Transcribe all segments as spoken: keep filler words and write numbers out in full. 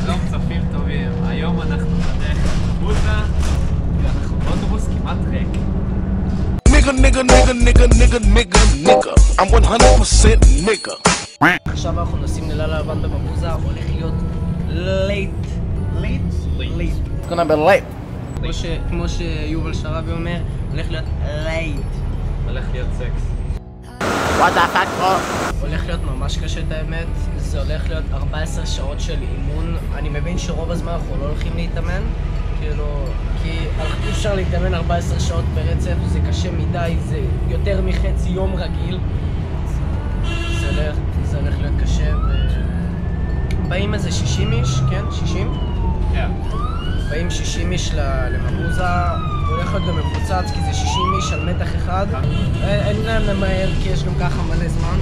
שלום צופים טובים, היום אנחנו בדרך לבוזה ואנחנו באוטובוס כמעט ריק. Nigga, nigga, nigga, nigga, nigga, nigga, nigga. I'm one hundred percent nigga. עכשיו אנחנו נוסעים ללילה לבן בבוזה, הולך להיות לייט. לייט? לייט. It's gonna be late. כמו שיובל שרבי אומר, הולך להיות לייט. הולך להיות סקס. What the fuck, bro? הולך להיות ממש קשה את האמת, זה הולך להיות ארבע עשרה שעות של אימון. אני מבין שרוב הזמן אנחנו לא הולכים להתאמן, כאילו, כי אי אפשר להתאמן ארבע עשרה שעות ברצף, זה קשה מדי, זה יותר מחצי יום רגיל. זה הולך, זה הולך להיות קשה, ו... באים איזה שישים איש, כן? שישים? כן. באים שישים איש למבוזה, הולך להיות גם מפוצץ כי זה שישים איש על מתח אחד. אין להם למהר כי יש גם ככה מלא זמן.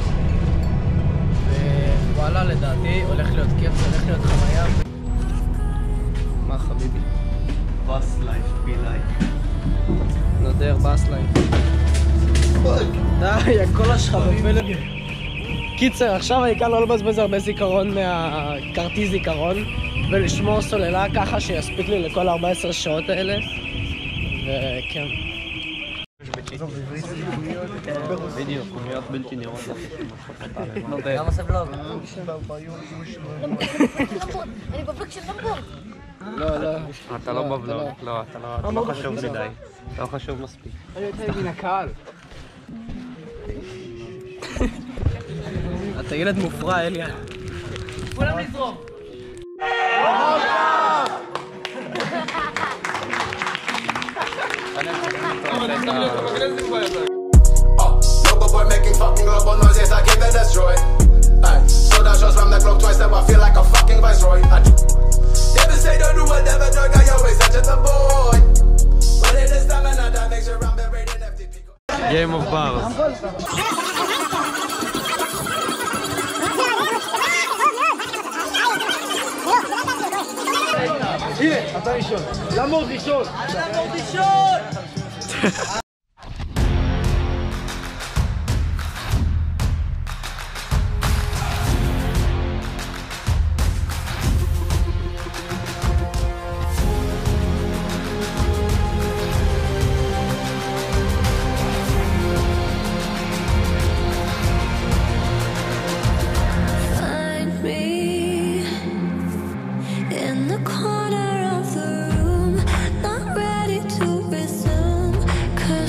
ווואלה, לדעתי הולך להיות כיף, זה הולך להיות חוויה. מה חביבי? בוס לייף, בי לייף. נודר, בוס לייף. די, הכל שלך בפלג. קיצר, עכשיו העיקר לא לבזבז הרבה זיכרון מהכרטיס זיכרון ולשמור סוללה ככה שיספיק לי לכל ארבע עשרה שעות האלה. וכן. בדיוק, קומיות בלתי נראות. למה עושה בלוג? אני בבלוג של טמבור. לא, לא. אתה לא בבלוג, לא, אתה לא חשוב מדי. לא חשוב מספיק. אני יותר מן הקהל. אתה ילד מופרע, אליה. כולם לזרום. Local boy making fucking global noise, yes I give it destroy. Aye, so that shots from the clock twice, now I feel like a fucking viceroy. I do. Never say don't do whatever, dog, I always touch the boy. But it is time and that makes sure I'm the rated F T P. Game of Bars. הנה, אתה ראשון. למוד ראשון. למוד ראשון! Corner of the room, not ready to resume.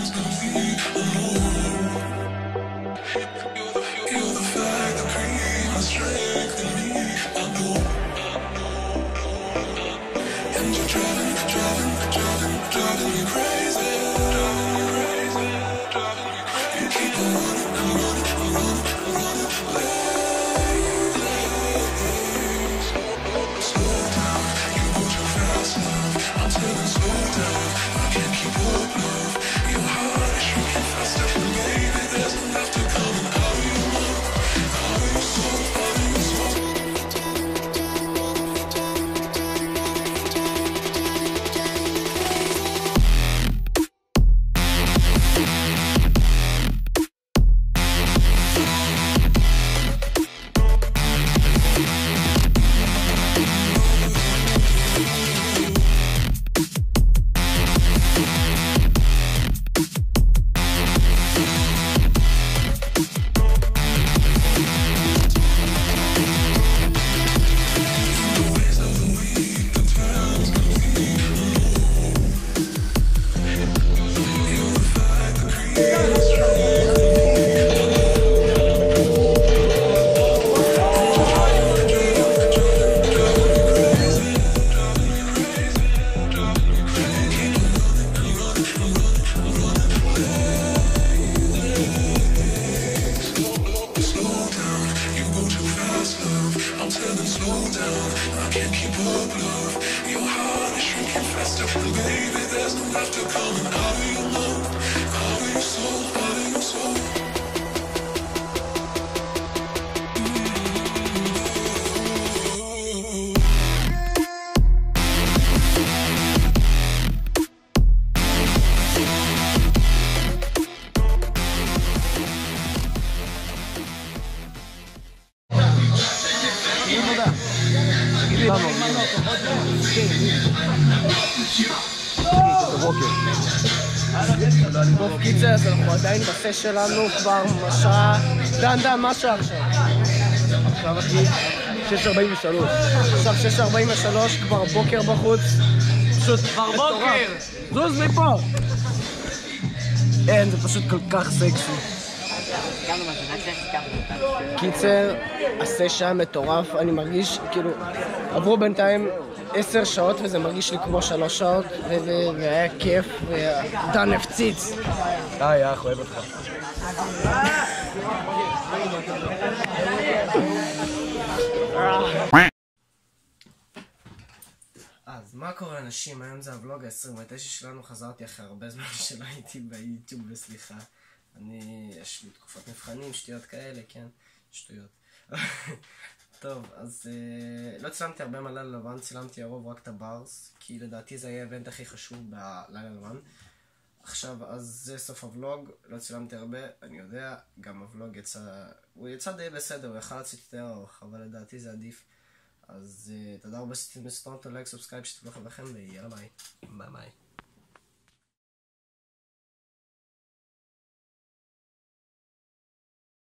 טוב, קיצר, אז אנחנו עדיין בסש שלנו כבר משעה... דן, דן, מה השעה עכשיו? עכשיו אחי, שש ארבעים ושלוש. עכשיו שש ארבעים ושלוש, כבר בוקר בחוץ. פשוט כבר בוקר! זוז מפה! אין, זה פשוט כל כך סקסי. קיצר, הסש היה מטורף, אני מרגיש כאילו... עברו בינתיים עשר שעות וזה מרגיש לי כמו שלוש שעות והיה כיף ודן הפציץ. די, אח, אוהב אותך. אז מה קורה אנשים? היום זה הוולוג ה-עשרים ותשע שלנו, חזרתי אחרי הרבה זמן שלא הייתי ביוטיוב וסליחה. אני, יש לי תקופות מבחנים, שטויות כאלה, כן? שטויות. טוב, אז uh, לא צילמתי הרבה מלילה לבן, צילמתי הרוב רק את הברס, כי לדעתי זה היה האבנט הכי חשוב בלילה לבן. עכשיו, אז זה סוף הוולוג, לא צילמתי הרבה, אני יודע, גם הוולוג יצא, הוא יצא די בסדר, הוא יכל לצאת יותר ארוך, אבל לדעתי זה עדיף. אז uh, תודה רבה שאתם מסתכלים, לייק, סובסקרייב, שתתמכו לכם, ויאללה ביי. ביי ביי.